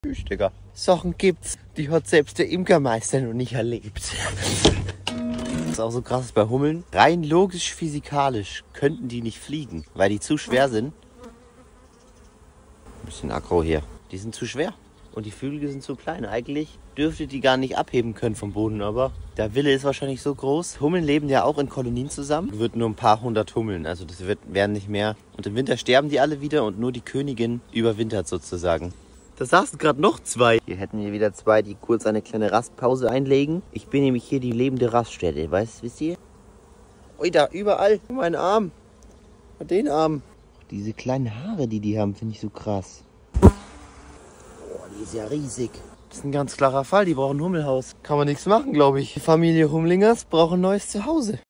Tschüss, Digga. Sachen gibt's, die hat selbst der Imkermeister noch nicht erlebt. Was auch so krass ist bei Hummeln. Rein logisch, physikalisch könnten die nicht fliegen, weil die zu schwer sind. Ein bisschen aggro hier. Die sind zu schwer. Und die Flügel sind zu klein. Eigentlich dürfte die gar nicht abheben können vom Boden, aber der Wille ist wahrscheinlich so groß. Hummeln leben ja auch in Kolonien zusammen. Wird nur ein paar hundert Hummeln, also das werden nicht mehr. Und im Winter sterben die alle wieder und nur die Königin überwintert sozusagen. Da saßen gerade noch zwei. Hier hätten wir wieder zwei, die kurz eine kleine Rastpause einlegen. Ich bin nämlich hier die lebende Raststätte, wisst ihr? Ui, da überall. Mein Arm. Und den Arm. Diese kleinen Haare, die haben, finde ich so krass. Die ist ja riesig. Das ist ein ganz klarer Fall, die brauchen ein Hummelhaus. Kann man nichts machen, glaube ich. Die Familie Humlingers braucht ein neues Zuhause.